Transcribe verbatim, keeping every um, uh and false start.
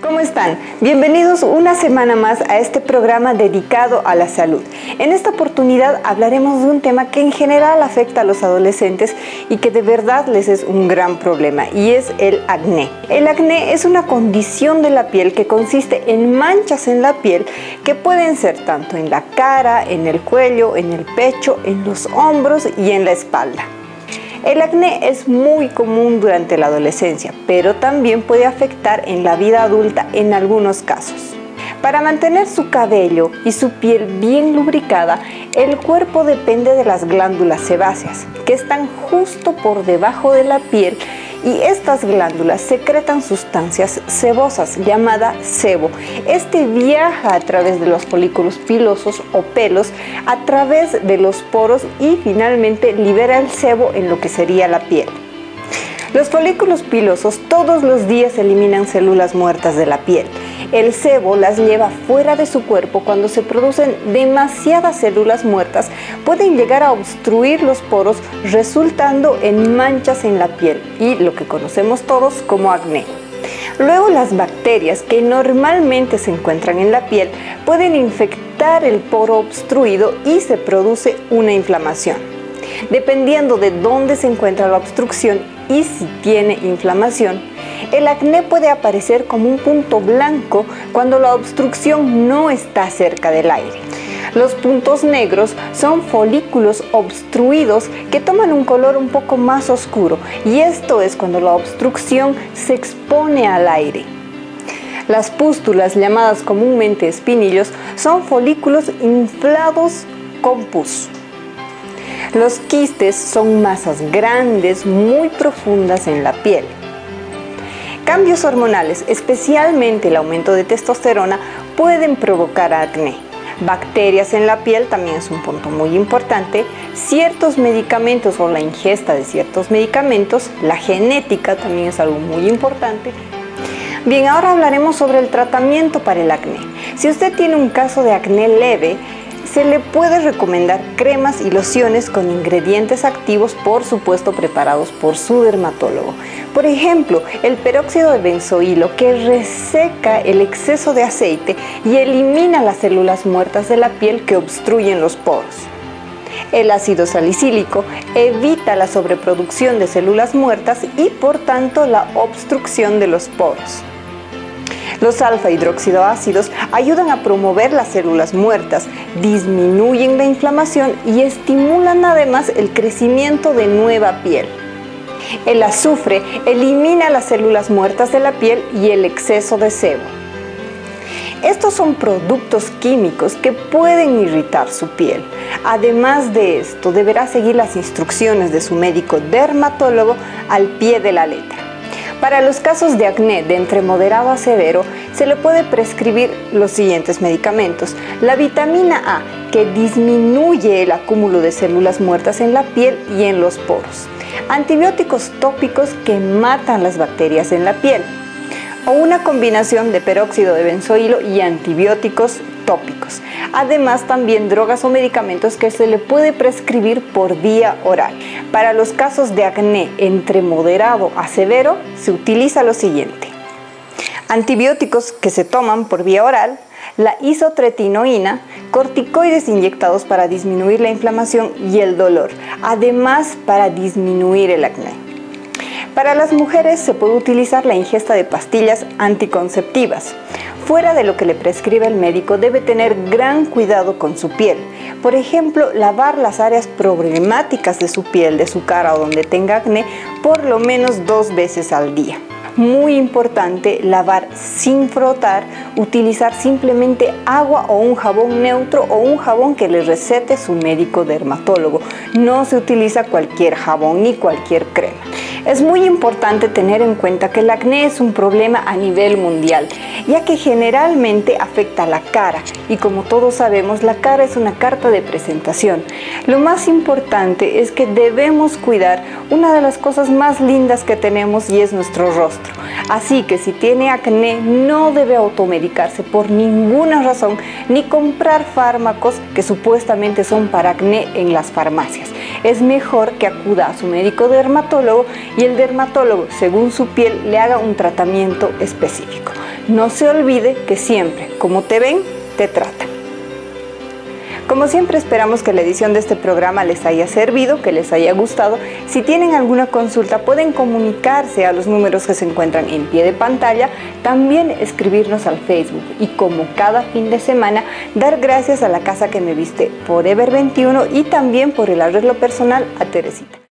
¿Cómo están? Bienvenidos una semana más a este programa dedicado a la salud. En esta oportunidad hablaremos de un tema que en general afecta a los adolescentes y que de verdad les es un gran problema, y es el acné. El acné es una condición de la piel que consiste en manchas en la piel que pueden ser tanto en la cara, en el cuello, en el pecho, en los hombros y en la espalda. El acné es muy común durante la adolescencia, pero también puede afectar en la vida adulta en algunos casos. Para mantener su cabello y su piel bien lubricada, el cuerpo depende de las glándulas sebáceas, que están justo por debajo de la piel, y estas glándulas secretan sustancias sebosas llamada sebo. Este viaja a través de los folículos pilosos o pelos, a través de los poros, y finalmente libera el sebo en lo que sería la piel. Los folículos pilosos todos los días eliminan células muertas de la piel. El sebo las lleva fuera de su cuerpo. Cuando se producen demasiadas células muertas, pueden llegar a obstruir los poros, resultando en manchas en la piel y lo que conocemos todos como acné. Luego, las bacterias que normalmente se encuentran en la piel pueden infectar el poro obstruido y se produce una inflamación. Dependiendo de dónde se encuentra la obstrucción y si tiene inflamación, el acné puede aparecer como un punto blanco cuando la obstrucción no está cerca del aire. Los puntos negros son folículos obstruidos que toman un color un poco más oscuro, y esto es cuando la obstrucción se expone al aire. Las pústulas, llamadas comúnmente espinillos, son folículos inflados con pus. Los quistes son masas grandes, muy profundas en la piel. Cambios hormonales, especialmente el aumento de testosterona, pueden provocar acné. Bacterias en la piel también es un punto muy importante. Ciertos medicamentos o la ingesta de ciertos medicamentos, la genética también es algo muy importante. Bien, ahora hablaremos sobre el tratamiento para el acné. Si usted tiene un caso de acné leve, se le puede recomendar cremas y lociones con ingredientes activos, por supuesto preparados por su dermatólogo. Por ejemplo, el peróxido de benzoilo, que reseca el exceso de aceite y elimina las células muertas de la piel que obstruyen los poros. El ácido salicílico evita la sobreproducción de células muertas y por tanto la obstrucción de los poros. Los alfa hidroxidoácidos ayudan a promover las células muertas, disminuyen la inflamación y estimulan además el crecimiento de nueva piel. El azufre elimina las células muertas de la piel y el exceso de sebo. Estos son productos químicos que pueden irritar su piel. Además de esto, deberá seguir las instrucciones de su médico dermatólogo al pie de la letra. Para los casos de acné de entre moderado a severo, se le puede prescribir los siguientes medicamentos. La vitamina A, que disminuye el acúmulo de células muertas en la piel y en los poros. Antibióticos tópicos que matan las bacterias en la piel. O una combinación de peróxido de benzoilo y antibióticos tópicos. Además, también drogas o medicamentos que se le puede prescribir por vía oral. Para los casos de acné entre moderado a severo, se utiliza lo siguiente: antibióticos que se toman por vía oral, la isotretinoína, corticoides inyectados para disminuir la inflamación y el dolor, además para disminuir el acné. Para las mujeres se puede utilizar la ingesta de pastillas anticonceptivas. Fuera de lo que le prescribe el médico, debe tener gran cuidado con su piel. Por ejemplo, lavar las áreas problemáticas de su piel, de su cara o donde tenga acné, por lo menos dos veces al día. Muy importante, lavar sin frotar, utilizar simplemente agua o un jabón neutro o un jabón que le recete su médico dermatólogo. No se utiliza cualquier jabón ni cualquier crema. Es muy importante tener en cuenta que el acné es un problema a nivel mundial, ya que generalmente afecta a la cara, y como todos sabemos, la cara es una carta de presentación. Lo más importante es que debemos cuidar una de las cosas más lindas que tenemos, y es nuestro rostro. Así que si tiene acné, no debe automedicarse por ninguna razón, ni comprar fármacos que supuestamente son para acné en las farmacias. Es mejor que acuda a su médico dermatólogo y el dermatólogo, según su piel, le haga un tratamiento específico. No se olvide que siempre, como te ven, te tratan. Como siempre, esperamos que la edición de este programa les haya servido, que les haya gustado. Si tienen alguna consulta, pueden comunicarse a los números que se encuentran en pie de pantalla, también escribirnos al Facebook y, como cada fin de semana, dar gracias a la casa que me viste Forever veintiuno y también por el arreglo personal a Teresita.